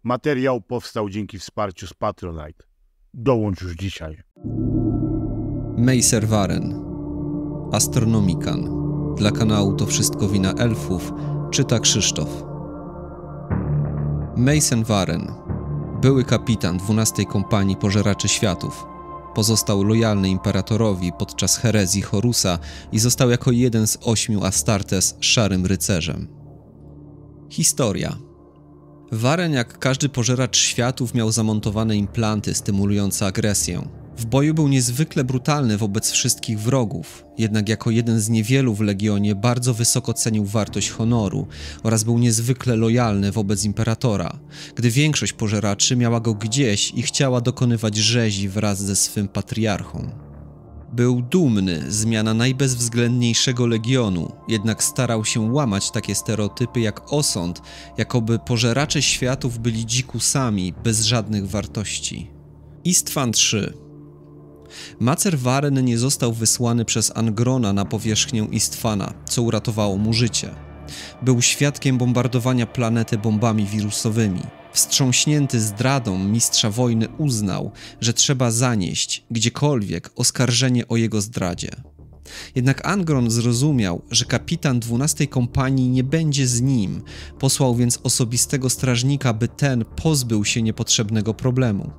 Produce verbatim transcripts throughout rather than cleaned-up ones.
Materiał powstał dzięki wsparciu z Patronite. Dołącz już dzisiaj. Macer Varen, Astronomikan. Dla kanału To Wszystko Wina Elfów czyta Krzysztof. Macer Varen, były kapitan dwunastej Kompanii Pożeraczy Światów. Pozostał lojalny imperatorowi podczas herezji Horusa i został jako jeden z ośmiu Astartes szarym rycerzem. Historia. Varen, jak każdy pożeracz światów, miał zamontowane implanty stymulujące agresję. W boju był niezwykle brutalny wobec wszystkich wrogów, jednak jako jeden z niewielu w Legionie bardzo wysoko cenił wartość honoru oraz był niezwykle lojalny wobec imperatora, gdy większość pożeraczy miała go gdzieś i chciała dokonywać rzezi wraz ze swym patriarchą. Był dumny z miana najbezwzględniejszego Legionu, jednak starał się łamać takie stereotypy jak osąd, jakoby pożeracze światów byli dzikusami bez żadnych wartości. Istvan trzy. Macer Varen nie został wysłany przez Angrona na powierzchnię Istvana, co uratowało mu życie. Był świadkiem bombardowania planety bombami wirusowymi. Wstrząśnięty zdradą mistrza wojny uznał, że trzeba zanieść gdziekolwiek oskarżenie o jego zdradzie. Jednak Angron zrozumiał, że kapitan dwunastej Kompanii nie będzie z nim, posłał więc osobistego strażnika, by ten pozbył się niepotrzebnego problemu.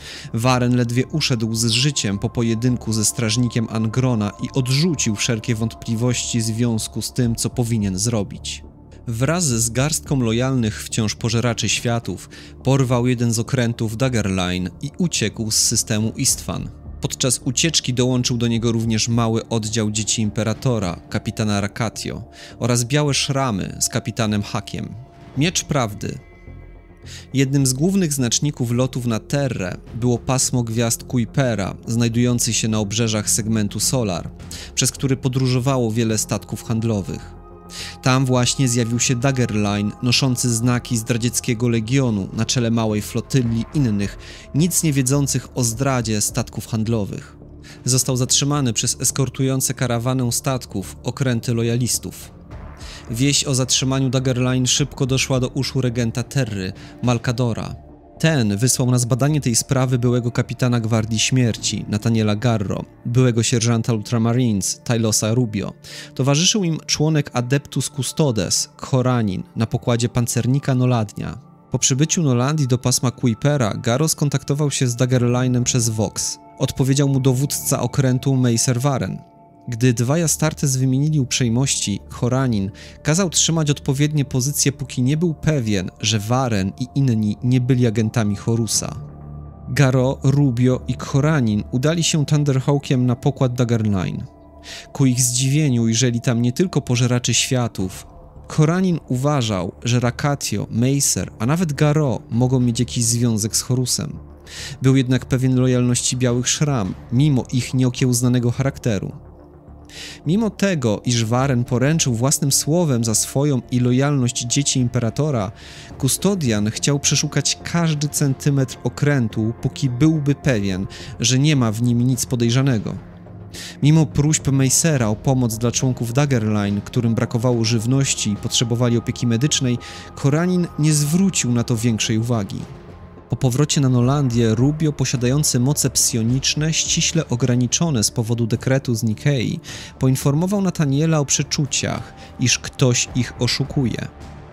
Varen ledwie uszedł z życiem po pojedynku ze strażnikiem Angrona i odrzucił wszelkie wątpliwości w związku z tym, co powinien zrobić. Wraz z garstką lojalnych wciąż pożeraczy światów porwał jeden z okrętów Daggerline i uciekł z systemu Istvan. Podczas ucieczki dołączył do niego również mały oddział dzieci Imperatora, kapitana Rakatio, oraz białe szramy z kapitanem Hakiem. Miecz Prawdy. Jednym z głównych znaczników lotów na Terrę było pasmo gwiazd Kuipera, znajdujących się na obrzeżach segmentu Solar, przez który podróżowało wiele statków handlowych. Tam właśnie zjawił się Daggerline, noszący znaki zdradzieckiego legionu na czele małej flotyli innych, nic nie wiedzących o zdradzie statków handlowych. Został zatrzymany przez eskortujące karawanę statków okręty lojalistów. Wieść o zatrzymaniu Daggerline szybko doszła do uszu regenta Terry, Malkadora. Ten wysłał na zbadanie tej sprawy byłego kapitana Gwardii Śmierci, Nathaniela Garro, byłego sierżanta Ultramarines, Tylosa Rubio. Towarzyszył im członek Adeptus Custodes, Khoranin, na pokładzie pancernika Noladnia. Po przybyciu Nolandii do pasma Kuipera, Garro skontaktował się z Daggerline'em przez Vox. Odpowiedział mu dowódca okrętu Macer Varen. Gdy dwaj Astartes wymienili uprzejmości, Khoranin kazał trzymać odpowiednie pozycje, póki nie był pewien, że Varen i inni nie byli agentami Horusa. Garro, Rubio i Khoranin udali się Thunderhawkiem na pokład Daggerline. Ku ich zdziwieniu ujrzeli tam nie tylko pożeraczy światów. Khoranin uważał, że Rakatio, Macer, a nawet Garro mogą mieć jakiś związek z Horusem. Był jednak pewien lojalności białych szram, mimo ich nieokiełznanego charakteru. Mimo tego, iż Varen poręczył własnym słowem za swoją i lojalność dzieci Imperatora, Custodian chciał przeszukać każdy centymetr okrętu, póki byłby pewien, że nie ma w nim nic podejrzanego. Mimo próśb Macera o pomoc dla członków Daggerline, którym brakowało żywności i potrzebowali opieki medycznej, Khoranin nie zwrócił na to większej uwagi. Po powrocie na Nolandię, Rubio, posiadający moce psioniczne, ściśle ograniczone z powodu dekretu z Nikei, poinformował Nathaniela o przeczuciach, iż ktoś ich oszukuje.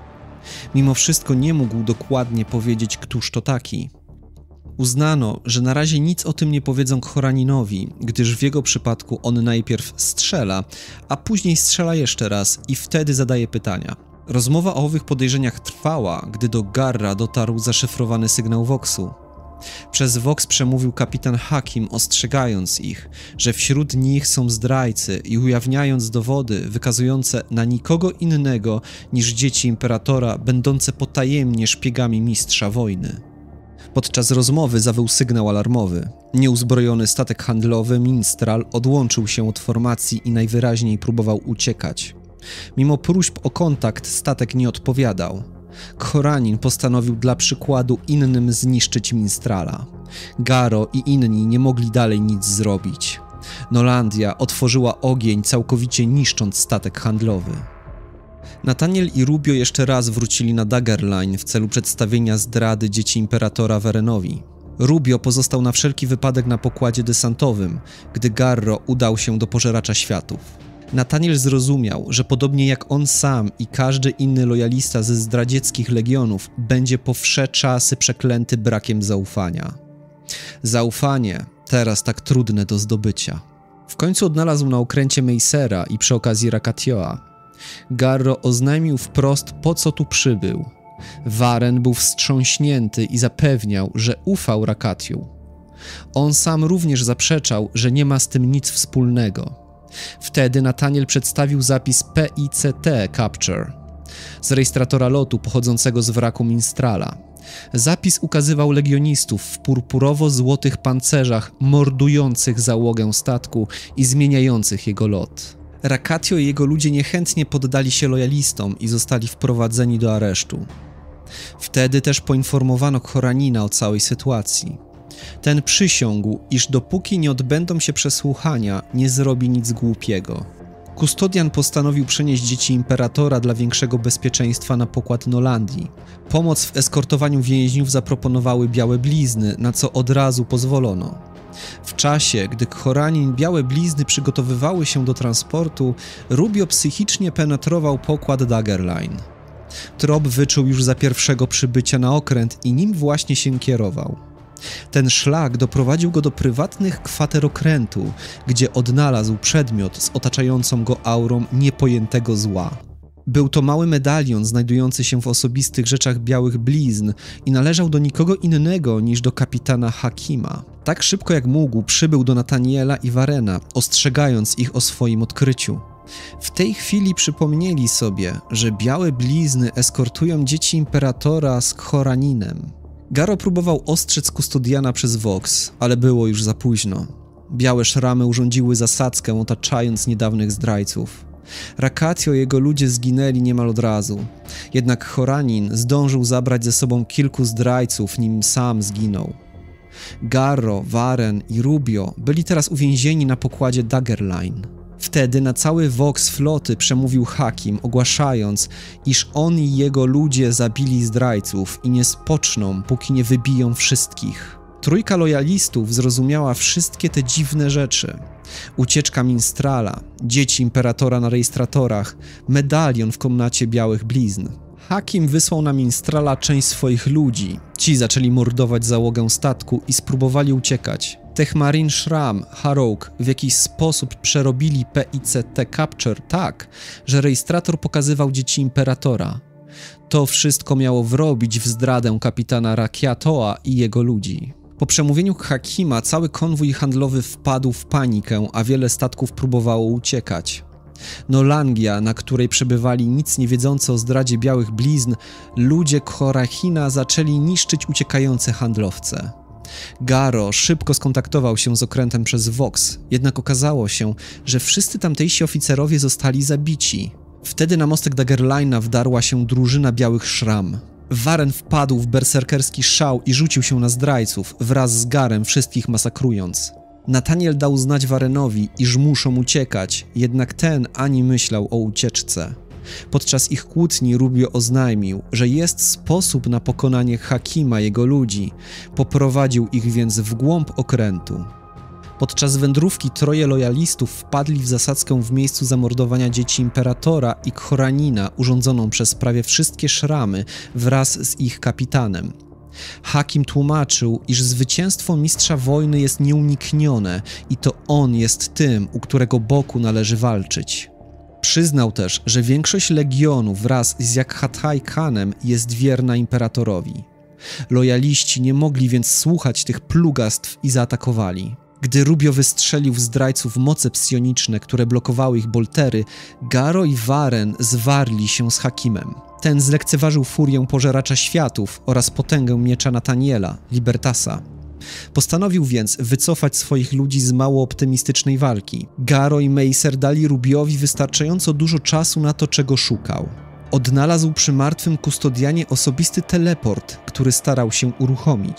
Mimo wszystko nie mógł dokładnie powiedzieć, któż to taki. Uznano, że na razie nic o tym nie powiedzą Khoraninowi, gdyż w jego przypadku on najpierw strzela, a później strzela jeszcze raz i wtedy zadaje pytania. Rozmowa o owych podejrzeniach trwała, gdy do Garra dotarł zaszyfrowany sygnał Voxu. Przez Vox przemówił kapitan Hakim, ostrzegając ich, że wśród nich są zdrajcy i ujawniając dowody wykazujące na nikogo innego niż dzieci Imperatora, będące potajemnie szpiegami mistrza wojny. Podczas rozmowy zawył sygnał alarmowy. Nieuzbrojony statek handlowy Minstral odłączył się od formacji i najwyraźniej próbował uciekać. Mimo próśb o kontakt statek nie odpowiadał. Khoranin postanowił dla przykładu innym zniszczyć Minstrala. Garro i inni nie mogli dalej nic zrobić. Nolandia otworzyła ogień, całkowicie niszcząc statek handlowy. Nathaniel i Rubio jeszcze raz wrócili na Daggerline w celu przedstawienia zdrady dzieci Imperatora Varenowi. Rubio pozostał na wszelki wypadek na pokładzie desantowym, gdy Garro udał się do Pożeracza Światów. Nathaniel zrozumiał, że podobnie jak on sam i każdy inny lojalista ze zdradzieckich legionów będzie po wsze czasy przeklęty brakiem zaufania. Zaufanie, teraz tak trudne do zdobycia. W końcu odnalazł na okręcie Meysera i przy okazji Rakatioa. Garro oznajmił wprost, po co tu przybył. Varen był wstrząśnięty i zapewniał, że ufał Rakatiu. On sam również zaprzeczał, że nie ma z tym nic wspólnego. Wtedy Nathaniel przedstawił zapis P I C T Capture z rejestratora lotu pochodzącego z wraku Minstrala. Zapis ukazywał legionistów w purpurowo-złotych pancerzach mordujących załogę statku i zmieniających jego lot. Rakatio i jego ludzie niechętnie poddali się lojalistom i zostali wprowadzeni do aresztu. Wtedy też poinformowano Khoranina o całej sytuacji. Ten przysiągł, iż dopóki nie odbędą się przesłuchania, nie zrobi nic głupiego. Kustodian postanowił przenieść dzieci Imperatora dla większego bezpieczeństwa na pokład Nolandii. Pomoc w eskortowaniu więźniów zaproponowały Białe Blizny, na co od razu pozwolono. W czasie, gdy Khoranin Białe Blizny przygotowywały się do transportu, Rubio psychicznie penetrował pokład Daggerline. Trop wyczuł już za pierwszego przybycia na okręt i nim właśnie się kierował. Ten szlak doprowadził go do prywatnych kwater okrętu, gdzie odnalazł przedmiot z otaczającą go aurą niepojętego zła. Był to mały medalion znajdujący się w osobistych rzeczach Białych Blizn i należał do nikogo innego niż do kapitana Hakima. Tak szybko jak mógł przybył do Nathaniela i Varena, ostrzegając ich o swoim odkryciu. W tej chwili przypomnieli sobie, że Białe Blizny eskortują dzieci Imperatora z Khoraninem. Garro próbował ostrzec Kustodiana przez Vox, ale było już za późno. Białe szramy urządziły zasadzkę, otaczając niedawnych zdrajców. Rakatio i jego ludzie zginęli niemal od razu. Jednak Khoranin zdążył zabrać ze sobą kilku zdrajców, nim sam zginął. Garro, Varen i Rubio byli teraz uwięzieni na pokładzie Daggerline. Wtedy na cały Vox floty przemówił Hakim, ogłaszając, iż on i jego ludzie zabili zdrajców i nie spoczną, póki nie wybiją wszystkich. Trójka lojalistów zrozumiała wszystkie te dziwne rzeczy. Ucieczka Minstrala, dzieci Imperatora na rejestratorach, medalion w komnacie Białych Blizn. Hakim wysłał na Minstrala część swoich ludzi. Ci zaczęli mordować załogę statku i spróbowali uciekać. Tehmarin Shram, Harouk w jakiś sposób przerobili P I C T Capture tak, że rejestrator pokazywał dzieci Imperatora. To wszystko miało wrobić w zdradę kapitana Rakiatoa i jego ludzi. Po przemówieniu Hakima cały konwój handlowy wpadł w panikę, a wiele statków próbowało uciekać. Nolangia, na której przebywali nic nie wiedzące o zdradzie Białych Blizn, ludzie Khorahina zaczęli niszczyć uciekające handlowce. Garro szybko skontaktował się z okrętem przez Vox, jednak okazało się, że wszyscy tamtejsi oficerowie zostali zabici. Wtedy na mostek Daggerline'a wdarła się drużyna Białych Szram. Varen wpadł w berserkerski szał i rzucił się na zdrajców, wraz z Garem wszystkich masakrując. Nathaniel dał znać Varenowi, iż muszą uciekać, jednak ten ani myślał o ucieczce. Podczas ich kłótni Rubio oznajmił, że jest sposób na pokonanie Hakima i jego ludzi. Poprowadził ich więc w głąb okrętu. Podczas wędrówki troje lojalistów wpadli w zasadzkę w miejscu zamordowania dzieci Imperatora i Khoranina urządzoną przez prawie wszystkie szramy wraz z ich kapitanem. Hakim tłumaczył, iż zwycięstwo mistrza wojny jest nieuniknione i to on jest tym, u którego boku należy walczyć. Przyznał też, że większość legionu wraz z Yakhatai Khanem jest wierna imperatorowi. Lojaliści nie mogli więc słuchać tych plugastw i zaatakowali. Gdy Rubio wystrzelił w zdrajców moce psioniczne, które blokowały ich boltery, Garro i Varen zwarli się z Hakimem. Ten zlekceważył furię Pożeracza Światów oraz potęgę miecza Nathaniela, Libertasa. Postanowił więc wycofać swoich ludzi z mało optymistycznej walki. Garro i Meyser dali Rubiowi wystarczająco dużo czasu na to, czego szukał. Odnalazł przy martwym Kustodianie osobisty teleport, który starał się uruchomić.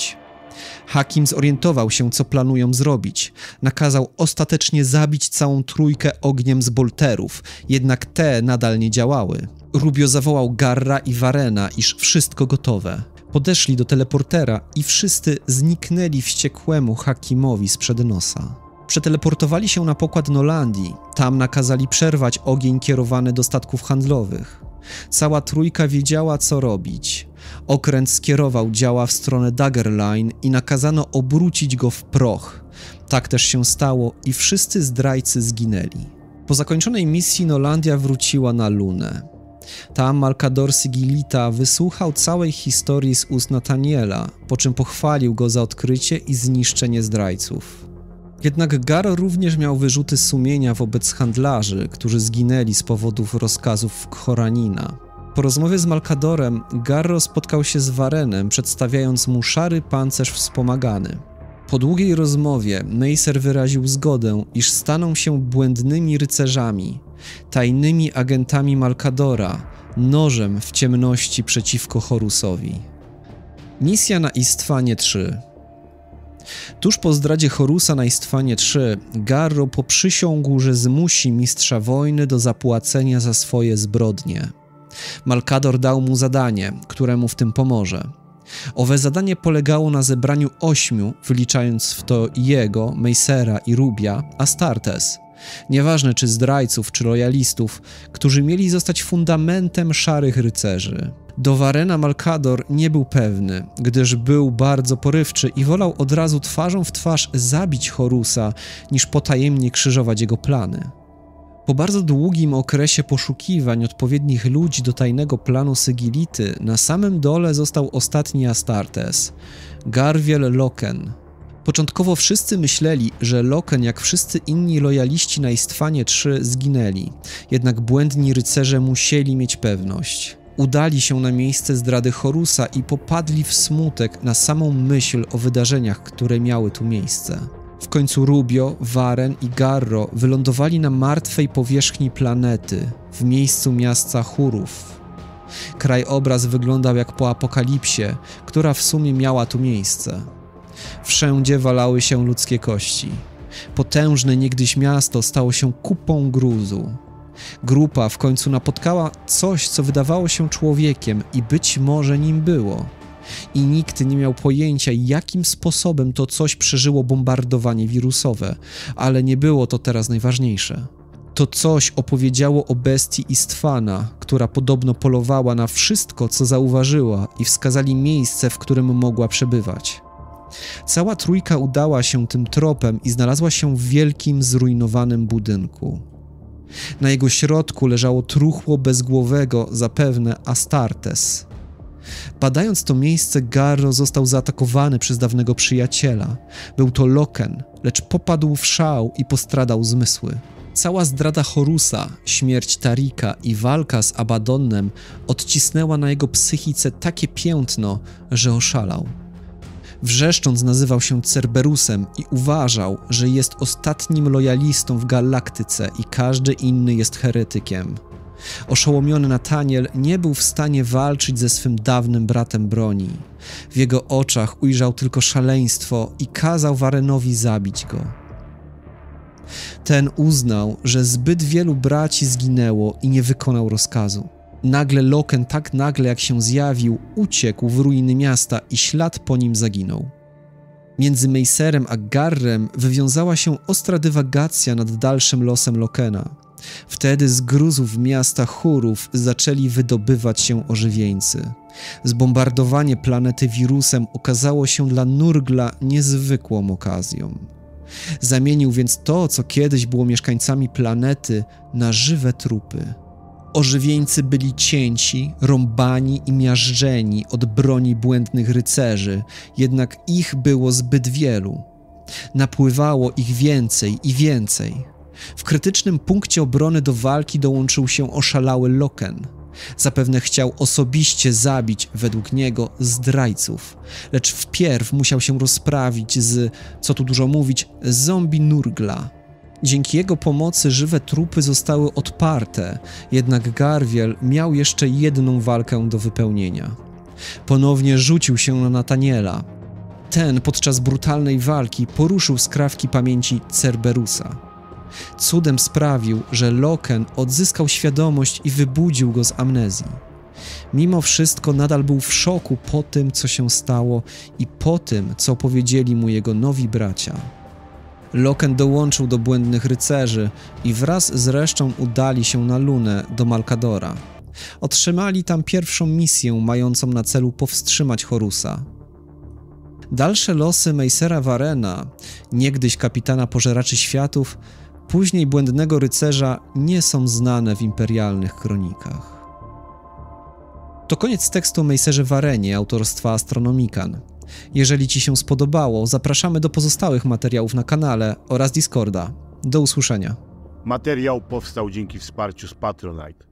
Hakim zorientował się, co planują zrobić. Nakazał ostatecznie zabić całą trójkę ogniem z bolterów, jednak te nadal nie działały. Rubio zawołał Garra i Warrena, iż wszystko gotowe. Podeszli do teleportera i wszyscy zniknęli wściekłemu Hakimowi sprzed nosa. Przeteleportowali się na pokład Nolandii. Tam nakazali przerwać ogień kierowany do statków handlowych. Cała trójka wiedziała, co robić. Okręt skierował działa w stronę Daggerline i nakazano obrócić go w proch. Tak też się stało i wszyscy zdrajcy zginęli. Po zakończonej misji Nolandia wróciła na Lunę. Tam Malkador Sigillita wysłuchał całej historii z ust Nathaniela, po czym pochwalił go za odkrycie i zniszczenie zdrajców. Jednak Gar również miał wyrzuty sumienia wobec handlarzy, którzy zginęli z powodów rozkazów Khoranina. Po rozmowie z Malkadorem Garro spotkał się z Warrenem, przedstawiając mu szary pancerz wspomagany. Po długiej rozmowie Mejser wyraził zgodę, iż staną się błędnymi rycerzami, tajnymi agentami Malkadora, nożem w ciemności przeciwko Horusowi. Misja na Istwanie trzy. Tuż po zdradzie Horusa na Istwanie trzy, Garro poprzysiągł, że zmusi mistrza wojny do zapłacenia za swoje zbrodnie. Malkador dał mu zadanie, które mu w tym pomoże. Owe zadanie polegało na zebraniu ośmiu, wliczając w to jego, Mejsera i Rubia, Astartes. Nieważne czy zdrajców, czy lojalistów, którzy mieli zostać fundamentem szarych rycerzy. Do Warrena Malkador nie był pewny, gdyż był bardzo porywczy i wolał od razu twarzą w twarz zabić Horusa, niż potajemnie krzyżować jego plany. Po bardzo długim okresie poszukiwań odpowiednich ludzi do tajnego planu Sigillity, na samym dole został ostatni Astartes, Garwiel Loken. Początkowo wszyscy myśleli, że Loken, jak wszyscy inni lojaliści na Istwanie trzy, zginęli, jednak błędni rycerze musieli mieć pewność. Udali się na miejsce zdrady Horusa i popadli w smutek na samą myśl o wydarzeniach, które miały tu miejsce. W końcu Rubio, Warren i Garro wylądowali na martwej powierzchni planety, w miejscu miasta Hurów. Krajobraz wyglądał jak po apokalipsie, która w sumie miała tu miejsce. Wszędzie walały się ludzkie kości. Potężne niegdyś miasto stało się kupą gruzu. Grupa w końcu napotkała coś, co wydawało się człowiekiem i być może nim było. I nikt nie miał pojęcia, jakim sposobem to coś przeżyło bombardowanie wirusowe, ale nie było to teraz najważniejsze. To coś opowiedziało o bestii Istwana, która podobno polowała na wszystko, co zauważyła, i wskazali miejsce, w którym mogła przebywać. Cała trójka udała się tym tropem i znalazła się w wielkim, zrujnowanym budynku. Na jego środku leżało truchło bezgłowego, zapewne Astartes. Badając to miejsce, Garro został zaatakowany przez dawnego przyjaciela. Był to Loken, lecz popadł w szał i postradał zmysły. Cała zdrada Horusa, śmierć Tarika i walka z Abadonnem odcisnęła na jego psychice takie piętno, że oszalał. Wrzeszcząc nazywał się Cerberusem i uważał, że jest ostatnim lojalistą w galaktyce i każdy inny jest heretykiem. Oszołomiony Nathaniel nie był w stanie walczyć ze swym dawnym bratem broni. W jego oczach ujrzał tylko szaleństwo i kazał Warrenowi zabić go. Ten uznał, że zbyt wielu braci zginęło i nie wykonał rozkazu. Nagle Loken, tak nagle jak się zjawił, uciekł w ruiny miasta i ślad po nim zaginął. Między Mejserem a Garrem wywiązała się ostra dywagacja nad dalszym losem Lokena. Wtedy z gruzów miasta Hurów zaczęli wydobywać się ożywieńcy. Zbombardowanie planety wirusem okazało się dla Nurgla niezwykłą okazją. Zamienił więc to, co kiedyś było mieszkańcami planety, na żywe trupy. Ożywieńcy byli cięci, rąbani i miażdżeni od broni błędnych rycerzy, jednak ich było zbyt wielu. Napływało ich więcej i więcej. W krytycznym punkcie obrony do walki dołączył się oszalały Loken. Zapewne chciał osobiście zabić, według niego, zdrajców, lecz wpierw musiał się rozprawić z, co tu dużo mówić, zombie Nurgla. Dzięki jego pomocy żywe trupy zostały odparte, jednak Garwiel miał jeszcze jedną walkę do wypełnienia. Ponownie rzucił się na Nathaniela. Ten podczas brutalnej walki poruszył skrawki pamięci Cerberusa. Cudem sprawił, że Loken odzyskał świadomość i wybudził go z amnezji. Mimo wszystko nadal był w szoku po tym, co się stało i po tym, co powiedzieli mu jego nowi bracia. Loken dołączył do Błędnych Rycerzy i wraz z resztą udali się na Lunę do Malkadora. Otrzymali tam pierwszą misję mającą na celu powstrzymać Horusa. Dalsze losy Mejsera Warena, niegdyś kapitana Pożeraczy Światów, później Błędnego Rycerza, nie są znane w imperialnych kronikach. To koniec tekstu o Mejserze Warenie autorstwa Astronomican. Jeżeli Ci się spodobało, zapraszamy do pozostałych materiałów na kanale oraz Discorda. Do usłyszenia. Materiał powstał dzięki wsparciu z Patronite.